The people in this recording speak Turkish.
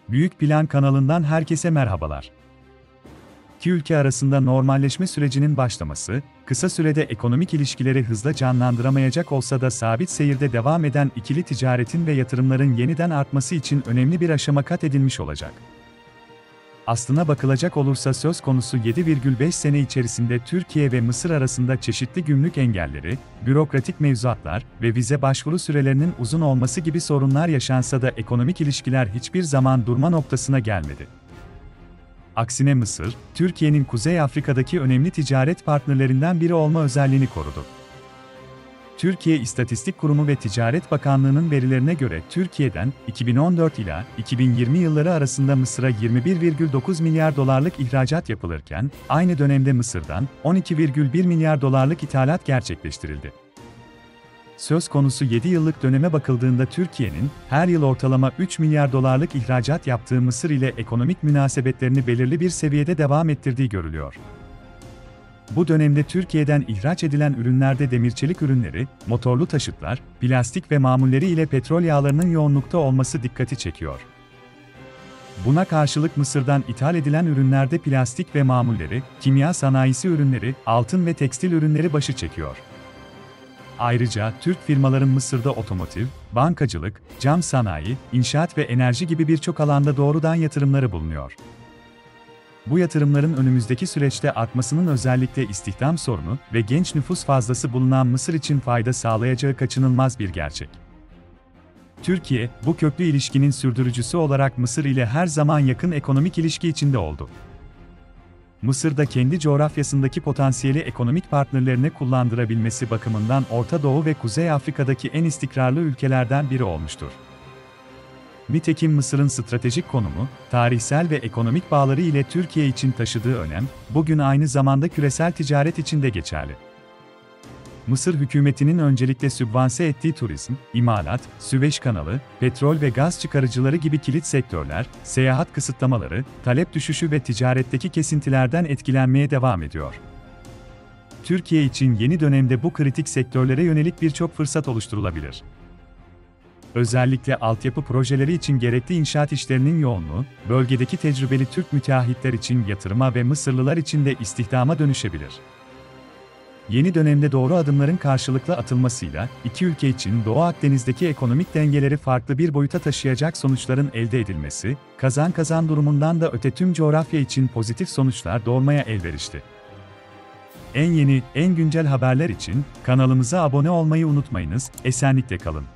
Büyük Plan kanalından herkese merhabalar. İki ülke arasında normalleşme sürecinin başlaması, kısa sürede ekonomik ilişkileri hızla canlandıramayacak olsa da sabit seyirde devam eden ikili ticaretin ve yatırımların yeniden artması için önemli bir aşama kat edilmiş olacak. Aslına bakılacak olursa söz konusu 7,5 sene içerisinde Türkiye ve Mısır arasında çeşitli gümrük engelleri, bürokratik mevzuatlar ve vize başvuru sürelerinin uzun olması gibi sorunlar yaşansa da ekonomik ilişkiler hiçbir zaman durma noktasına gelmedi. Aksine Mısır, Türkiye'nin Kuzey Afrika'daki önemli ticaret partnerlerinden biri olma özelliğini korudu. Türkiye İstatistik Kurumu ve Ticaret Bakanlığı'nın verilerine göre Türkiye'den 2014 ila 2020 yılları arasında Mısır'a 21,9 milyar dolarlık ihracat yapılırken, aynı dönemde Mısır'dan 12,1 milyar dolarlık ithalat gerçekleştirildi. Söz konusu 7 yıllık döneme bakıldığında Türkiye'nin her yıl ortalama 3 milyar dolarlık ihracat yaptığı Mısır ile ekonomik münasebetlerini belirli bir seviyede devam ettirdiği görülüyor. Bu dönemde Türkiye'den ihraç edilen ürünlerde demirçelik ürünleri, motorlu taşıtlar, plastik ve mamulleri ile petrol yağlarının yoğunlukta olması dikkati çekiyor. Buna karşılık Mısır'dan ithal edilen ürünlerde plastik ve mamulleri, kimya sanayisi ürünleri, altın ve tekstil ürünleri başı çekiyor. Ayrıca Türk firmaların Mısır'da otomotiv, bankacılık, cam sanayi, inşaat ve enerji gibi birçok alanda doğrudan yatırımları bulunuyor. Bu yatırımların önümüzdeki süreçte artmasının özellikle istihdam sorunu ve genç nüfus fazlası bulunan Mısır için fayda sağlayacağı kaçınılmaz bir gerçek. Türkiye, bu köklü ilişkinin sürdürücüsü olarak Mısır ile her zaman yakın ekonomik ilişki içinde oldu. Mısır'da kendi coğrafyasındaki potansiyeli ekonomik partnerlerine kullandırabilmesi bakımından Orta Doğu ve Kuzey Afrika'daki en istikrarlı ülkelerden biri olmuştur. Nitekim Mısır'ın stratejik konumu, tarihsel ve ekonomik bağları ile Türkiye için taşıdığı önem, bugün aynı zamanda küresel ticaret için de geçerli. Mısır hükümetinin öncelikle sübvanse ettiği turizm, imalat, Süveyş kanalı, petrol ve gaz çıkarıcıları gibi kilit sektörler, seyahat kısıtlamaları, talep düşüşü ve ticaretteki kesintilerden etkilenmeye devam ediyor. Türkiye için yeni dönemde bu kritik sektörlere yönelik birçok fırsat oluşturulabilir. Özellikle altyapı projeleri için gerekli inşaat işlerinin yoğunluğu, bölgedeki tecrübeli Türk müteahhitler için yatırıma ve Mısırlılar için de istihdama dönüşebilir. Yeni dönemde doğru adımların karşılıklı atılmasıyla, iki ülke için Doğu Akdeniz'deki ekonomik dengeleri farklı bir boyuta taşıyacak sonuçların elde edilmesi, kazan-kazan durumundan da öte tüm coğrafya için pozitif sonuçlar doğurmaya elverişli. En yeni, en güncel haberler için kanalımıza abone olmayı unutmayınız, esenlikle kalın.